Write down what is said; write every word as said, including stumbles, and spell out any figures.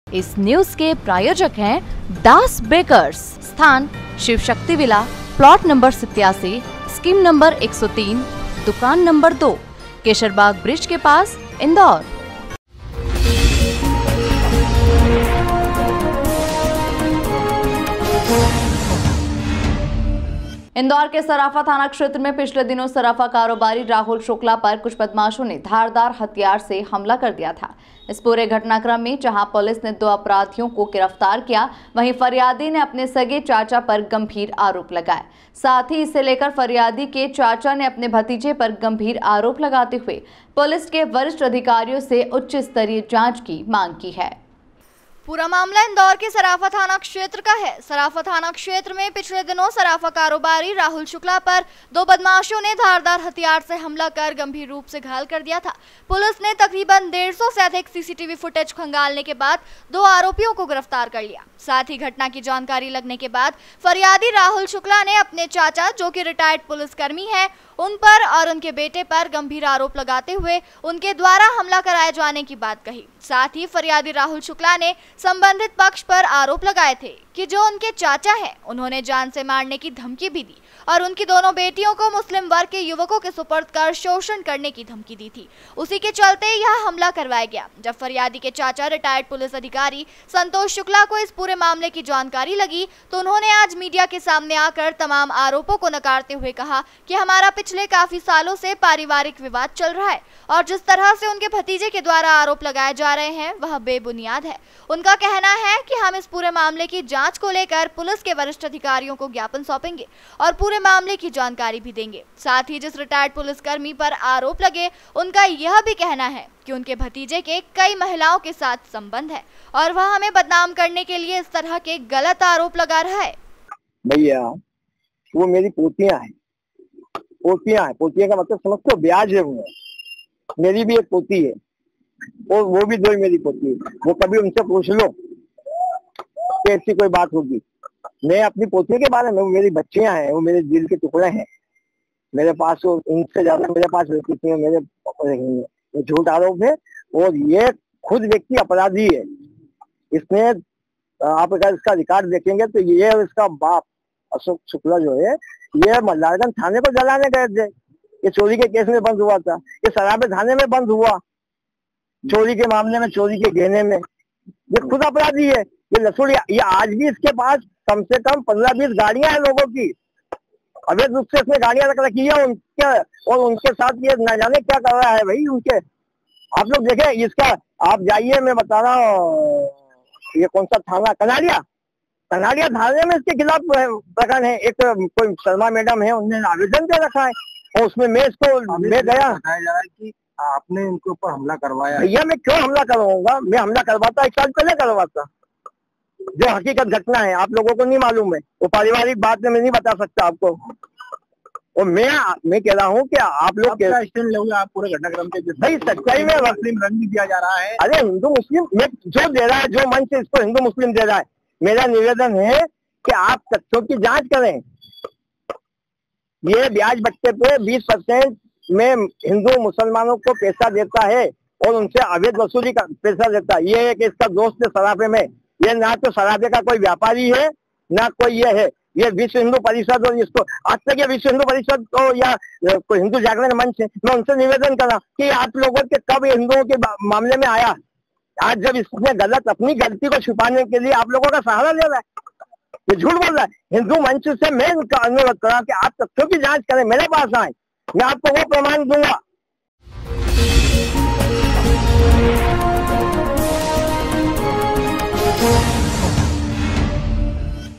इस न्यूज के प्रायोजक हैं दास बेकर्स, स्थान Shiv Shakti villa, plot number सत्तासी, स्कीम नंबर एक सौ तीन, दुकान नंबर दो, केशरबाग ब्रिज के पास, इंदौर। इंदौर के सराफा थाना क्षेत्र में पिछले दिनों सराफा कारोबारी राहुल शुक्ला पर कुछ बदमाशों ने धारदार हथियार से हमला कर दिया था। इस पूरे घटनाक्रम में जहां पुलिस ने दो अपराधियों को गिरफ्तार किया, वहीं फरियादी ने अपने सगे चाचा पर गंभीर आरोप लगाए। साथ ही इसे लेकर फरियादी के चाचा ने अपने भतीजे पर गंभीर आरोप लगाते हुए पुलिस के वरिष्ठ अधिकारियों से उच्च स्तरीय जाँच की मांग की है। पूरा मामला इंदौर के सराफा थाना क्षेत्र का है। सराफा थाना क्षेत्र में पिछले दिनों सराफा कारोबारी राहुल शुक्ला पर दो बदमाशों ने धारदार हथियार से हमला कर गंभीर रूप से घायल कर दिया था। पुलिस ने तकरीबन डेढ़ सौ से अधिक सीसीटीवी फुटेज खंगालने के बाद दो आरोपियों को गिरफ्तार कर लिया। साथ ही घटना की जानकारी लगने के बाद फरियादी राहुल शुक्ला ने अपने चाचा, जो कि रिटायर्ड पुलिसकर्मी है, उन पर और उनके बेटे पर गंभीर आरोप लगाते हुए उनके द्वारा हमला कराए जाने की बात कही। साथ ही फरियादी राहुल शुक्ला ने संबंधित पक्ष पर आरोप लगाए थे कि जो उनके चाचा हैं, उन्होंने जान से मारने की धमकी भी दी और उनकी दोनों बेटियों को मुस्लिम वर्ग के युवकों के सुपर्द कर शोषण करने की धमकी दी थी। उसी के चलते यह हमला करवाया गया। जब फरियादी के चाचा रिटायर्ड पुलिस अधिकारी संतोष शुक्ला को इस पूरे मामले की जानकारी लगी तो उन्होंने आज मीडिया के सामने आकर तमाम आरोपों को नकारते हुए कहा कि हमारा पिछले काफी सालों से पारिवारिक विवाद चल रहा है और जिस तरह से उनके भतीजे के द्वारा आरोप लगाए जा रहे हैं वह बेबुनियाद है। उनका कहना है कि हम इस पूरे मामले की जांच को लेकर पुलिस के वरिष्ठ अधिकारियों को ज्ञापन सौंपेंगे और पूरे मामले की जानकारी भी देंगे। साथ ही जिस रिटायर्ड पुलिसकर्मी पर आरोप लगे, उनका यह भी कहना है कि उनके भतीजे के कई महिलाओं के साथ संबंध है और वह हमें बदनाम करने के लिए इस तरह के गलत आरोप लगा रहा है। भैया वो मेरी पोतियां हैं, पोतियां हैं, पोतियां का मतलब समझते हो, ब्याज है। वो मेरी भी एक पोती है और वो भी दो ही मेरी पोती है। वो कभी उनसे पूछ लो कि ऐसी कोई बात होगी। मैं अपनी पोतियों के बारे में, वो मेरी बच्चियां हैं, वो मेरे दिल के टुकड़े हैं। मेरे पास वो उनसे ज्यादा मेरे पास रहती थी, मेरे झूठ आरोप है और ये खुद व्यक्ति अपराधी है। इसने, आप अगर इसका रिकॉर्ड देखेंगे तो ये और इसका बाप अशोक शुक्ला जो है, ये मल्लारगंज थाने को जलाने गए थे। ये चोरी के केस में बंद हुआ था, ये सराबे थाने में बंद हुआ चोरी के मामले में, चोरी के गहने में। ये खुद अपराधी है, ये लसूड़। ये आज भी इसके पास कम से कम पंद्रह बीस गाड़ियां हैं लोगों की, अवैध रूप से इसने गाड़ियां रख रखी है उनके, और उनके साथ ये न जाने क्या कर रहा है भाई उनके। आप लोग देखें इसका, आप जाइए, मैं बता रहा हूँ, ये कौन सा थाना, कनाड़िया, कनाड़िया थाने में इसके खिलाफ प्रकरण है। एक कोई शर्मा मैडम है, उन्होंने आवेदन दे रखा है और उसमें मैं इसको ले गया। बताया जा रहा है कि आपने इनके ऊपर हमला करवाया। भैया मैं क्यों हमला करवाऊंगा? मैं हमला करवाता एक साल पहले करवाता। जो हकीकत घटना है आप लोगों को नहीं मालूम है, वो पारिवारिक बात में मैं नहीं बता सकता आपको। और मैं मैं कह रहा हूँ कि आप लोग स्टैंड लोगे आप पूरे घटनाक्रम के। भाई सच्चाई में मुस्लिम रंग भी दिया जा रहा है। अरे हिंदू मुस्लिम में जो दे रहा है, जो मन से इसको हिंदू मुस्लिम दे रहा है, मेरा निवेदन है कि आप तथ्यों की जांच करें। ये ब्याज बट्टे पे बीस परसेंट में हिंदू मुसलमानों को पैसा देता है और उनसे अवैध वसूली का पैसा देता है। ये एक इसका दोस्त है सराफे में। ये ना तो सराफे का कोई व्यापारी है, ना कोई ये है। ये विश्व हिंदू परिषद, और इसको आज तक ये विश्व हिंदू परिषद तो या कोई हिंदू जागरण मंच है, मैं उनसे निवेदन कर रहा कि आप लोगों के कब हिंदुओं के मामले में आया। आज जब इसने गलत, अपनी गलती को छुपाने के लिए आप लोगों का सहारा ले रहा है, ये झूठ बोल रहा है। हिंदू मंच से मैं उनका अनुरोध कर रहा हूँ कि आप तथ्यों की जांच करें, मेरे पास आए, मैं आपको वो प्रमाण दूंगा।